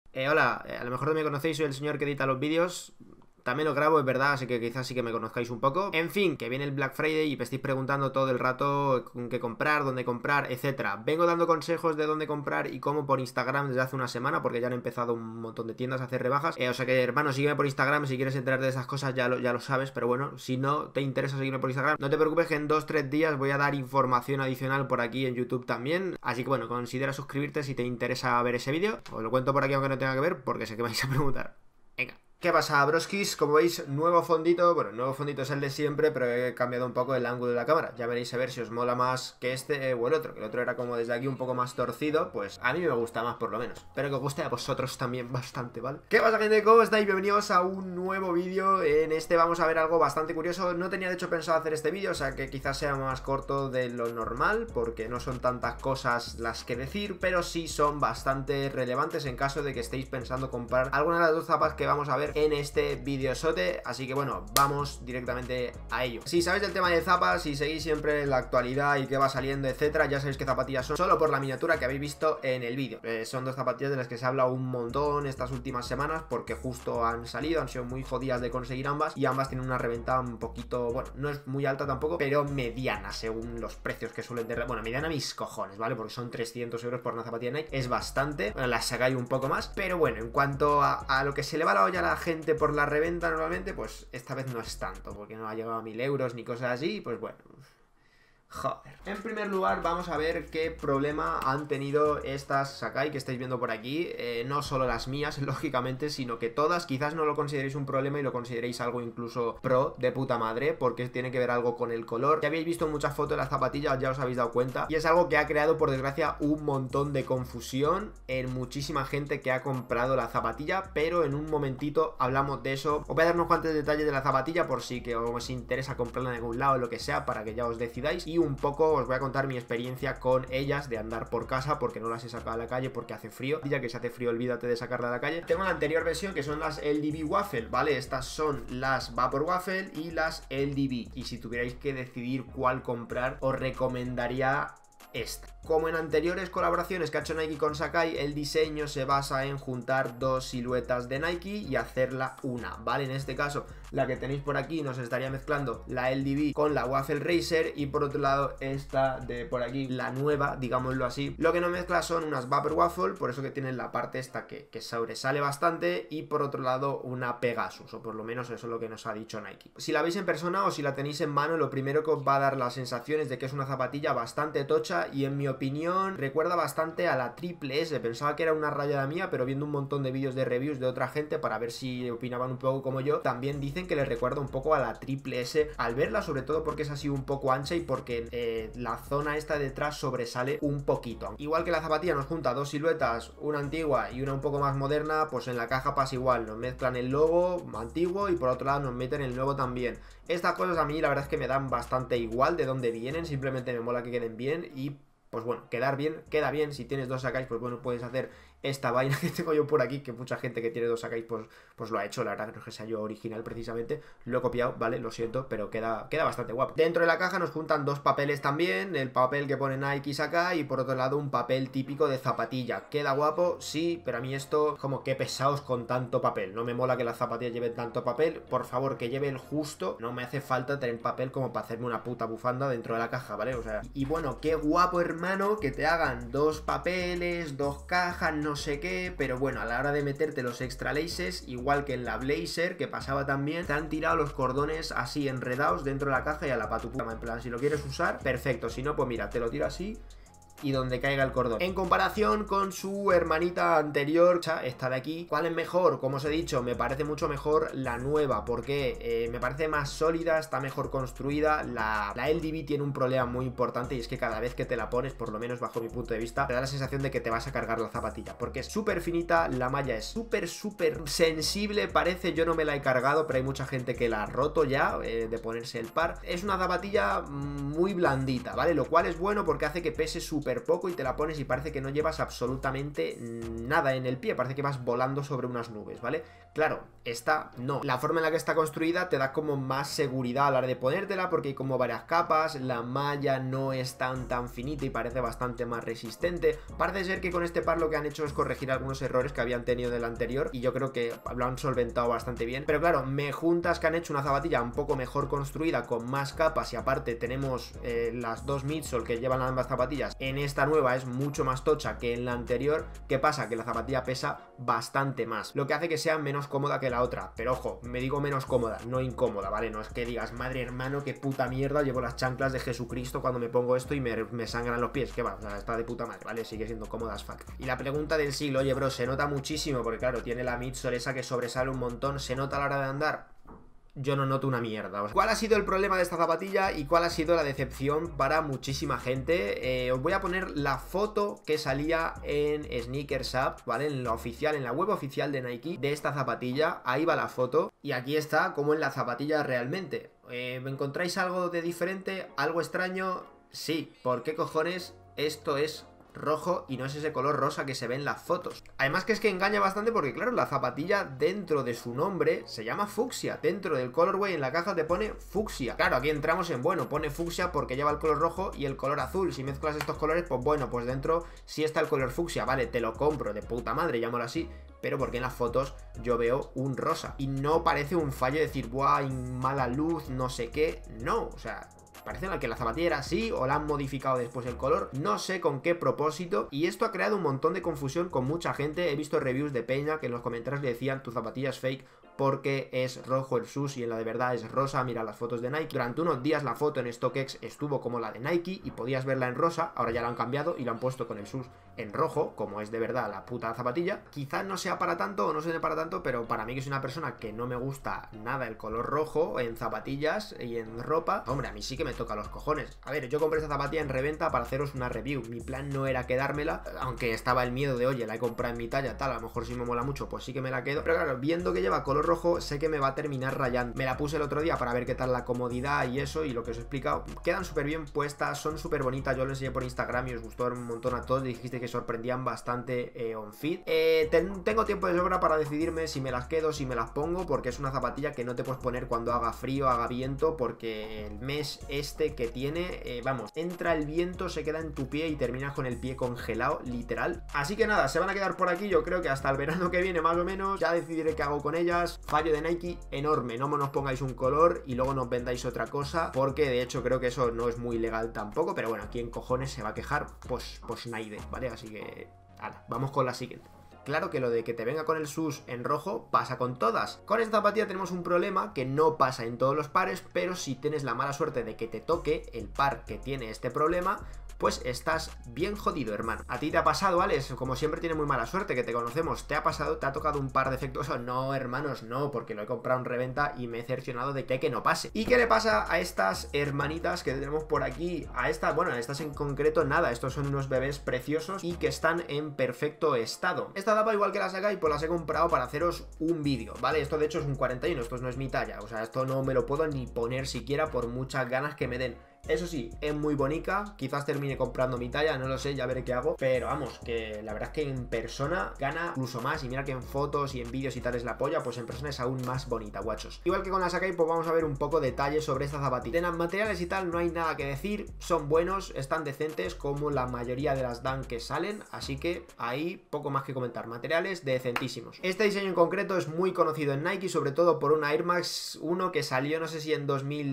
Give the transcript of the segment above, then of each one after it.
Hola, a lo mejor no me conocéis, soy el señor que edita los vídeos. También lo grabo, es verdad, así que quizás sí que me conozcáis un poco. En fin, que viene el Black Friday y me estáis preguntando todo el rato qué comprar, dónde comprar, etcétera. Vengo dando consejos de dónde comprar y cómo por Instagram desde hace una semana, porque ya han empezado un montón de tiendas a hacer rebajas. O sea que, hermano, sígueme por Instagram si quieres enterar de esas cosas, ya lo sabes. Pero bueno, si no te interesa seguirme por Instagram, no te preocupes que en 2-3 días voy a dar información adicional por aquí en YouTube también. Así que bueno, considera suscribirte si te interesa ver ese vídeo. Os lo cuento por aquí aunque no tenga que ver, porque sé que vais a preguntar. Venga. ¿Qué pasa, broskis? Como veis, nuevo fondito. Bueno, el nuevo fondito es el de siempre, pero he cambiado un poco el ángulo de la cámara. Ya veréis a ver si os mola más que este o el otro. Que el otro era como desde aquí un poco más torcido. Pues a mí me gusta más, por lo menos. Espero que os guste a vosotros también bastante, ¿vale? ¿Qué pasa, gente? ¿Cómo estáis? Bienvenidos a un nuevo vídeo. En este vamos a ver algo bastante curioso. No tenía de hecho pensado hacer este vídeo, o sea que quizás sea más corto de lo normal, porque no son tantas cosas las que decir, pero sí son bastante relevantes en caso de que estéis pensando comprar alguna de las dos zapas que vamos a ver en este videosote, así que bueno, vamos directamente a ello. Si sabéis del tema de zapas, si seguís siempre la actualidad y qué va saliendo, etcétera, ya sabéis qué zapatillas son, solo por la miniatura que habéis visto en el vídeo. Son dos zapatillas de las que se ha hablado un montón estas últimas semanas, porque justo han salido, han sido muy jodidas de conseguir ambas, y ambas tienen una reventa un poquito, bueno, no es muy alta tampoco, pero mediana según los precios que suelen tener. Bueno, mediana mis cojones, ¿vale? Porque son 300 euros por una zapatilla Nike, es bastante. Bueno, las sacáis un poco más, pero bueno, en cuanto a lo que se le va la olla a la gente por la reventa normalmente, pues esta vez no es tanto, porque no ha llegado a 1000 euros ni cosas así, pues bueno. Joder. En primer lugar vamos a ver qué problema han tenido estas Sacai que estáis viendo por aquí. No solo las mías, lógicamente, sino que todas. Quizás no lo consideréis un problema y lo consideréis algo incluso pro de puta madre, porque tiene que ver algo con el color. Ya habéis visto muchas fotos de las zapatillas, ya os habéis dado cuenta, y es algo que ha creado por desgracia un montón de confusión en muchísima gente que ha comprado la zapatilla, pero en un momentito hablamos de eso. Os voy a dar unos cuantos detalles de la zapatilla por si que os interesa comprarla en algún lado o lo que sea, para que ya os decidáis, y un poco os voy a contar mi experiencia con ellas de andar por casa, porque no las he sacado a la calle porque hace frío. Ya que se hace frío, olvídate de sacarla a la calle. Tengo la anterior versión que son las LDB Waffle, ¿vale? Estas son las Vapor Waffle y las LDB, y si tuvierais que decidir cuál comprar, os recomendaría esta. Como en anteriores colaboraciones que ha hecho Nike con Sacai, el diseño se basa en juntar dos siluetas de Nike y hacerla una, ¿vale? En este caso, la que tenéis por aquí nos estaría mezclando la LDB con la Waffle Racer, y por otro lado esta de por aquí, la nueva, digámoslo así. Lo que no mezcla son unas Vapor Waffle, por eso que tienen la parte esta que sobresale bastante, y por otro lado una Pegasus, o por lo menos eso es lo que nos ha dicho Nike. Si la veis en persona o si la tenéis en mano, lo primero que os va a dar la sensación es de que es una zapatilla bastante tocha, y en mi opinión recuerda bastante a la Triple S. Pensaba que era una rayada mía, pero viendo un montón de vídeos de reviews de otra gente para ver si opinaban un poco como yo, también dicen que les recuerda un poco a la Triple S al verla, sobre todo porque es así un poco ancha y porque la zona esta detrás sobresale un poquito. Igual que la zapatilla nos junta dos siluetas, una antigua y una un poco más moderna, pues en la caja pasa igual, nos mezclan el logo antiguo y por otro lado nos meten el nuevo también. Estas cosas a mí la verdad es que me dan bastante igual de dónde vienen, simplemente me mola que queden bien y pues bueno, queda bien. Si tienes dos Sacais, pues bueno, puedes hacer esta vaina que tengo yo por aquí, que mucha gente que tiene dos Sacais pues lo ha hecho. La verdad que no es que sea yo original precisamente, lo he copiado, vale, lo siento, pero queda bastante guapo. Dentro de la caja nos juntan dos papeles también, el papel que pone Nike Sacai y por otro lado un papel típico de zapatilla. Queda guapo, sí, pero a mí esto como que pesaos con tanto papel, no me mola que las zapatillas lleven tanto papel, por favor que lleve el justo, no me hace falta tener papel como para hacerme una puta bufanda dentro de la caja, ¿vale? O sea, y bueno, qué guapo, hermano, que te hagan dos papeles, dos cajas, no sé qué, pero bueno, a la hora de meterte los extra laces, igual que en la Blazer, que pasaba también, te han tirado los cordones así enredados dentro de la caja y a la patuputa, en plan, si lo quieres usar, perfecto, si no, pues mira, te lo tiro así y donde caiga el cordón. En comparación con su hermanita anterior, esta de aquí, ¿cuál es mejor? Como os he dicho, me parece mucho mejor la nueva, porque me parece más sólida, está mejor construida. La LDB tiene un problema muy importante, y es que cada vez que te la pones, por lo menos bajo mi punto de vista, te da la sensación de que te vas a cargar la zapatilla, porque es súper finita, la malla es súper sensible, parece. Yo no me la he cargado, pero hay mucha gente que la ha roto ya de ponerse el par. Es una zapatilla muy blandita, ¿vale? Lo cual es bueno porque hace que pese súper súper poco y te la pones y parece que no llevas absolutamente nada en el pie, parece que vas volando sobre unas nubes, ¿vale? Claro, esta no. La forma en la que está construida te da como más seguridad a la hora de ponértela porque hay como varias capas, la malla no es tan finita y parece bastante más resistente. Parece ser que con este par lo que han hecho es corregir algunos errores que habían tenido del anterior y yo creo que lo han solventado bastante bien. Pero claro, me juntas que han hecho una zapatilla un poco mejor construida, con más capas, y aparte tenemos las dos midsole que llevan ambas zapatillas. En esta nueva es mucho más tocha que en la anterior. ¿Qué pasa? Que la zapatilla pesa bastante más, lo que hace que sea menos cómoda que la otra. Pero ojo, me digo menos cómoda, no incómoda, ¿vale? No es que digas, madre hermano, qué puta mierda, llevo las chanclas de Jesucristo cuando me pongo esto y me sangran los pies. ¿Qué va? O sea, está de puta madre, ¿vale? Sigue siendo cómoda as fuck. Y la pregunta del siglo, oye bro, se nota muchísimo porque claro, tiene la midsole esa que sobresale un montón, ¿se nota a la hora de andar? Yo no noto una mierda. ¿Cuál ha sido el problema de esta zapatilla y cuál ha sido la decepción para muchísima gente? Os voy a poner la foto que salía en Sneakers App, ¿vale? En la oficial, en la web oficial de Nike de esta zapatilla. Ahí va la foto y aquí está como en la zapatilla realmente. ¿Encontráis algo de diferente? ¿Algo extraño? Sí. ¿Por qué cojones esto es rojo y no es ese color rosa que se ve en las fotos? Además que es que engaña bastante porque claro, la zapatilla dentro de su nombre se llama fucsia, dentro del colorway en la caja te pone fucsia. Claro, aquí entramos en, bueno, pone fucsia porque lleva el color rojo y el color azul. Si mezclas estos colores, pues bueno, pues dentro sí está el color fucsia, vale, te lo compro, de puta madre, llámalo así. Pero porque en las fotos yo veo un rosa y no parece un fallo de decir, buah, hay mala luz, no sé qué. No, o sea, parece que la zapatilla era así o la han modificado después el color, no sé con qué propósito, y esto ha creado un montón de confusión con mucha gente. He visto reviews de peña que en los comentarios le decían, tu zapatilla es fake porque es rojo el sus y en la de verdad es rosa. Mira las fotos de Nike. Durante unos días la foto en StockX estuvo como la de Nike y podías verla en rosa, ahora ya la han cambiado y lo han puesto con el sus en rojo, como es de verdad la puta zapatilla. Quizás no sea para tanto o no sea para tanto, pero para mí, que soy una persona que no me gusta nada el color rojo en zapatillas y en ropa, hombre, a mí sí que me toca los cojones. A ver, yo compré esta zapatilla en reventa para haceros una review. Mi plan no era quedármela, aunque estaba el miedo de, oye, la he comprado en mi talla, tal, a lo mejor si me mola mucho, pues sí que me la quedo. Pero claro, viendo que lleva color rojo, sé que me va a terminar rayando. Me la puse el otro día para ver qué tal la comodidad y eso, y lo que os he explicado, quedan súper bien puestas, son súper bonitas. Yo lo enseñé por Instagram y os gustó un montón a todos, dijiste que sorprendían bastante on fit. Tengo tiempo de sobra para decidirme si me las quedo, si me las pongo, porque es una zapatilla que no te puedes poner cuando haga frío, haga viento, porque el mes este que tiene, vamos, entra el viento, se queda en tu pie y terminas con el pie congelado, literal. Así que nada, se van a quedar por aquí, yo creo que hasta el verano que viene más o menos, ya decidiré qué hago con ellas. Fallo de Nike enorme, no nos pongáis un color y luego nos vendáis otra cosa, porque de hecho creo que eso no es muy legal tampoco, pero bueno, ¿quién cojones se va a quejar? Pues Naide, ¿vale? Así que, ala, vamos con la siguiente. Claro que lo de que te venga con el sus en rojo pasa con todas. Con esta zapatilla tenemos un problema que no pasa en todos los pares, pero si tienes la mala suerte de que te toque el par que tiene este problema, pues estás bien jodido, hermano. ¿A ti te ha pasado, Alex? Como siempre tiene muy mala suerte, que te conocemos. ¿Te ha pasado? ¿Te ha tocado un par defectuoso? No, hermanos, no, porque lo he comprado en reventa y me he cerciorado de que no pase. ¿Y qué le pasa a estas hermanitas que tenemos por aquí? A estas, bueno, a estas en concreto nada, estos son unos bebés preciosos y que están en perfecto estado. Esta tapa, igual que la Sakai, pues las he comprado para haceros un vídeo, ¿vale? Esto de hecho es un 41, esto no es mi talla, o sea, esto no me lo puedo ni poner siquiera por muchas ganas que me den. Eso sí, es muy bonita, quizás termine comprando mi talla, no lo sé, ya veré qué hago. Pero vamos, que la verdad es que en persona gana incluso más. Y mira que en fotos y en vídeos y tal es la polla, pues en persona es aún más bonita, guachos. Igual que con la Sakai, pues vamos a ver un poco detalles sobre esta zapatilla. En materiales y tal no hay nada que decir, son buenos, están decentes como la mayoría de las Dunk que salen. Así que ahí poco más que comentar, materiales decentísimos. Este diseño en concreto es muy conocido en Nike, sobre todo por una Air Max 1 que salió, no sé si en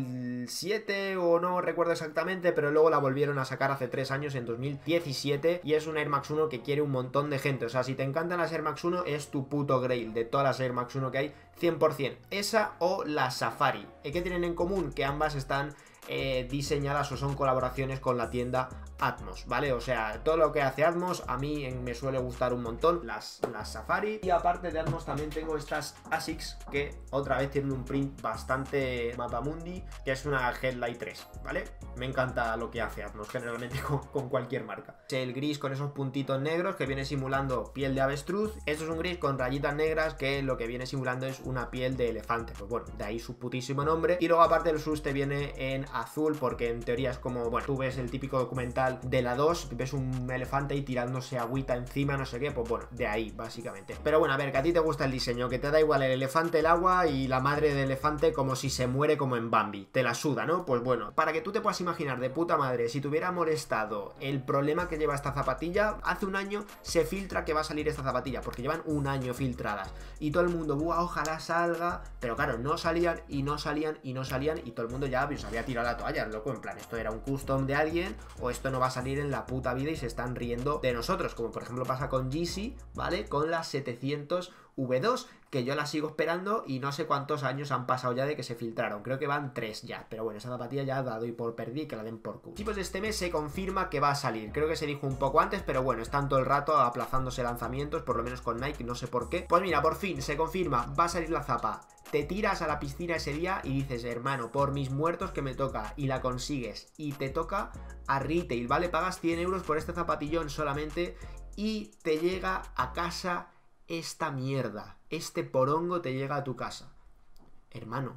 2007 o no recuerdo exactamente, pero luego la volvieron a sacar hace 3 años, en 2017, y es una Air Max 1 que quiere un montón de gente. O sea, si te encantan las Air Max 1, es tu puto grail de todas las Air Max 1 que hay, 100%. Esa o la Safari. ¿Qué tienen en común? Que ambas están diseñadas o son colaboraciones con la tienda Atmos, ¿vale? O sea, todo lo que hace Atmos a mí me suele gustar un montón, las Safari. Y aparte de Atmos también tengo estas Asics que otra vez tienen un print bastante Mapamundi, que es una Headlight 3, ¿vale? Me encanta lo que hace Atmos generalmente con cualquier marca. El gris con esos puntitos negros que viene simulando piel de avestruz. Esto es un gris con rayitas negras que lo que viene simulando es una piel de elefante. Pues bueno, de ahí su putísimo nombre. Y luego aparte el sus te viene en azul porque en teoría es como, bueno, tú ves el típico documental comercial de la 2, ves un elefante ahí tirándose agüita encima, no sé qué, pues bueno, de ahí, básicamente. Pero bueno, a ver, que a ti te gusta el diseño, que te da igual el elefante, el agua y la madre del elefante como si se muere como en Bambi, te la suda, ¿no? Pues bueno, para que tú te puedas imaginar de puta madre, si te hubiera molestado el problema que lleva esta zapatilla, hace un año se filtra que va a salir esta zapatilla, porque llevan un año filtradas, y todo el mundo, buah, ojalá salga, pero claro, no salían, y no salían, y no salían, y todo el mundo ya pues, había tirado la toalla, loco, en plan, esto era un custom de alguien, o esto no va a salir en la puta vida y se están riendo de nosotros, como por ejemplo pasa con Yeezy, ¿vale? Con las 700 V2, que yo la sigo esperando y no sé cuántos años han pasado ya de que se filtraron, creo que van 3 ya, pero bueno, esa zapatilla ya la doy por perdida y que la den por culo. Y pues este mes se confirma que va a salir, creo que se dijo un poco antes, pero bueno, están todo el rato aplazándose lanzamientos, por lo menos con Nike, no sé por qué. Pues mira, por fin se confirma, va a salir la zapa. Te tiras a la piscina ese día y dices, hermano, por mis muertos que me toca, y la consigues, y te toca a retail, ¿vale? Pagas 100 euros por este zapatillón solamente y te llega a casa esta mierda, este porongo te llega a tu casa. Hermano,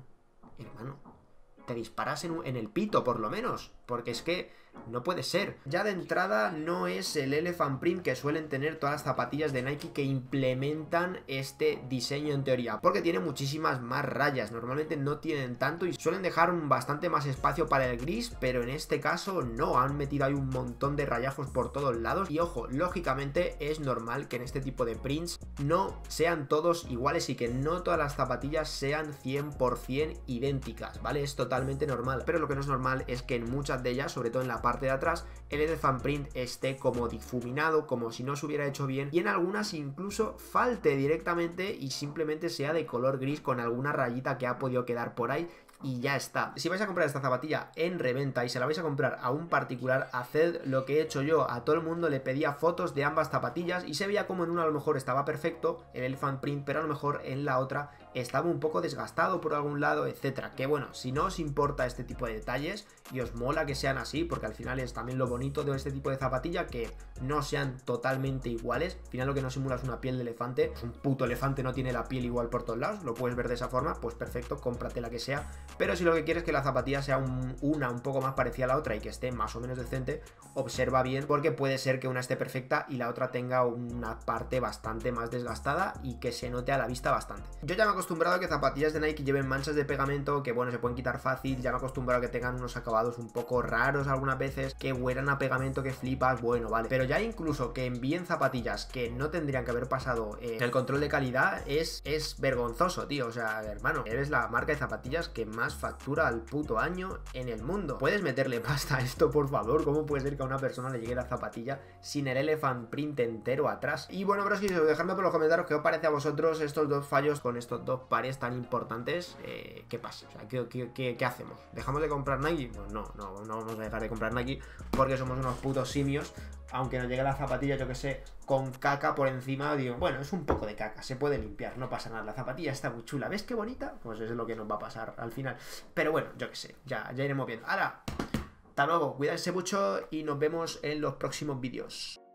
te disparas en el pito por lo menos, porque es que no puede ser. Ya de entrada no es el Elephant Print que suelen tener todas las zapatillas de Nike que implementan este diseño en teoría, porque tiene muchísimas más rayas, normalmente no tienen tanto y suelen dejar bastante más espacio para el gris, pero en este caso no, han metido ahí un montón de rayajos por todos lados y ojo, lógicamente es normal que en este tipo de prints no sean todos iguales y que no todas las zapatillas sean 100% idénticas, ¿vale? Es totalmente normal, pero lo que no es normal es que en muchas de ellas, sobre todo en la parte de atrás, el Elephant Print esté como difuminado, como si no se hubiera hecho bien, y en algunas incluso falte directamente y simplemente sea de color gris con alguna rayita que ha podido quedar por ahí. Y ya está. Si vais a comprar esta zapatilla en reventa y se la vais a comprar a un particular, haced lo que he hecho yo. A todo el mundo le pedía fotos de ambas zapatillas y se veía como en una a lo mejor estaba perfecto el Elephant Print, pero a lo mejor en la otra estaba un poco desgastado por algún lado, etcétera. Que bueno, si no os importa este tipo de detalles y os mola que sean así, porque al final es también lo bonito de este tipo de zapatilla, que no sean totalmente iguales. Al final lo que no simula es una piel de elefante. Un puto elefante no tiene la piel igual por todos lados, lo puedes ver de esa forma, pues perfecto, cómprate la que sea. Pero si lo que quieres es que la zapatilla sea un poco más parecida a la otra y que esté más o menos decente, observa bien, porque puede ser que una esté perfecta y la otra tenga una parte bastante más desgastada y que se note a la vista bastante. Yo ya me he acostumbrado a que zapatillas de Nike lleven manchas de pegamento que bueno, se pueden quitar fácil, ya me he acostumbrado a que tengan unos acabados un poco raros algunas veces, que huelan a pegamento que flipas, bueno, vale, pero ya incluso que envíen zapatillas que no tendrían que haber pasado el control de calidad es vergonzoso, tío. O sea, hermano, eres la marca de zapatillas que más factura al puto año en el mundo. ¿Puedes meterle pasta a esto, por favor? ¿Cómo puede ser que a una persona le llegue la zapatilla sin el Elephant Print entero atrás? Y bueno, bros, dejadme por los comentarios qué os parece a vosotros estos dos fallos con estos dos pares tan importantes. ¿Qué pasa? O sea, ¿qué hacemos? ¿Dejamos de comprar Nike? Pues no vamos a dejar de comprar Nike porque somos unos putos simios. Aunque nos llegue la zapatilla, yo que sé, con caca por encima, digo, bueno, es un poco de caca, se puede limpiar, no pasa nada, la zapatilla está muy chula, ¿ves qué bonita? Pues eso es lo que nos va a pasar al final. Pero bueno, yo que sé, ya iremos viendo. Ahora, hasta luego, cuídense mucho y nos vemos en los próximos vídeos.